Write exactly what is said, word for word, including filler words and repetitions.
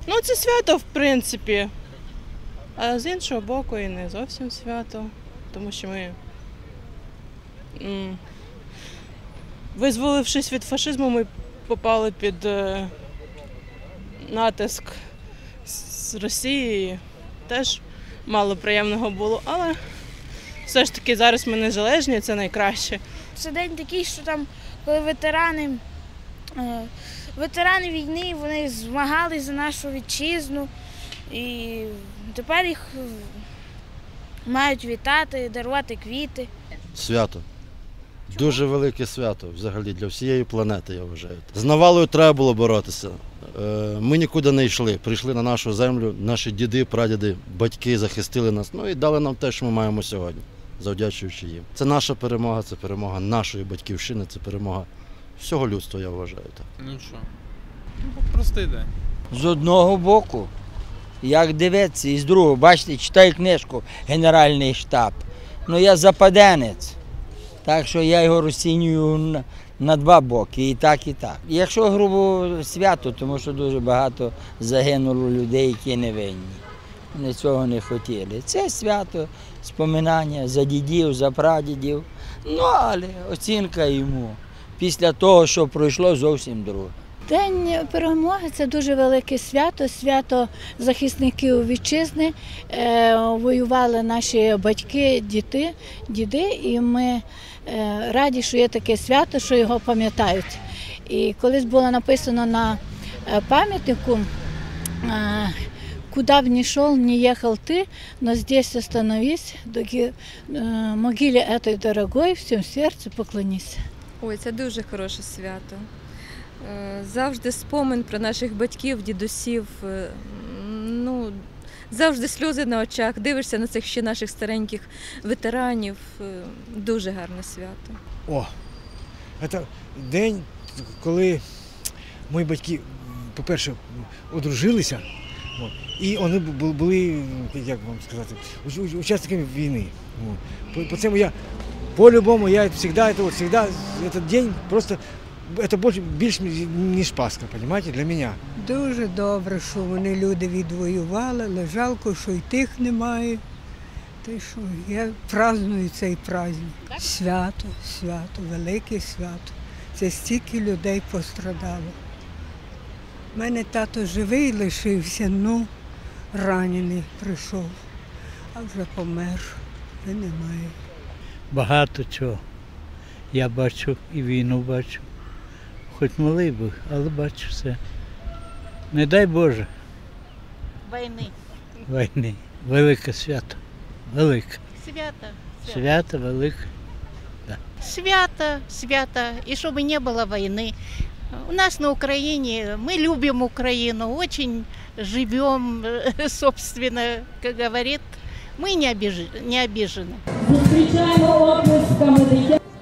Ну, це свято, в принципі. А з іншого боку, і не зовсім свято, тому що ми, м, визволившись від фашизму, ми попали під е, натиск з Росії. Теж мало приємного було, але все ж таки зараз ми незалежні, це найкраще. Це день такий, що там, коли ветерани, е, ветерани війни, вони змагались за нашу вітчизну, і тепер їх мають вітати, дарувати квіти. Свято. Дуже велике свято взагалі для всієї планети, я вважаю. З навалою треба було боротися. Ми нікуди не йшли, прийшли на нашу землю, наші діди, прадіди, батьки захистили нас, ну і дали нам те, що ми маємо сьогодні, завдячуючи їм. Це наша перемога, це перемога нашої батьківщини, це перемога всього людства, я вважаю. Так. Нічого. Ну, простий день. З одного боку, як дивитися, і з другого, бачите, читаю книжку «Генеральний штаб». Ну, я западенець, так що я його розцінюю на, на два боки, і так, і так. Якщо грубо свято, тому що дуже багато загинуло людей, які не винні. Вони цього не хотіли. Це свято, споминання за дідів, за прадідів. Ну, але оцінка йому після того, що пройшло, зовсім друге. День перемоги – це дуже велике свято, свято захисників вітчизни. Е, воювали наші батьки, діти, діди, і ми е, раді, що є таке свято, що його пам'ятають. І колись було написано на пам'ятнику, е, «Куда б ни шел, не ехал ты, но здесь остановись, доки, е, могилі этой дорогой, всім серцю поклонись». Ой, це дуже хороше свято. Завжди спомин про наших батьків, дідусів, ну, завжди сльози на очах, дивишся на цих ще наших стареньких ветеранів. Дуже гарне свято. О, це день, коли мої батьки, по-перше, одружилися, і вони були, як вам сказати, учасниками війни. По цьому я, по-любому, я завжди, завжди, цей день просто це більше, більш ніж Пасха, розумієте, для мене. Дуже добре, що вони люди відвоювали, але жалко, що й тих немає. Та й що, я праздную цей праздник. Свято, свято, велике свято. Це стільки людей пострадало. У мене тато живий лишився, ну, ранений прийшов, а вже помер, вже немає. Багато чого. Я бачу і війну бачу. Хоч малий був, але бачу все. Не дай Боже. Війни. Війни. Велике свято. Велике. Свято. Свято велике. Да. Свято, свято. И чтобы не было войны. У нас на Украине, мы любим Украину, очень живем, собственно, как говорит, мы не обижены. Не обижены.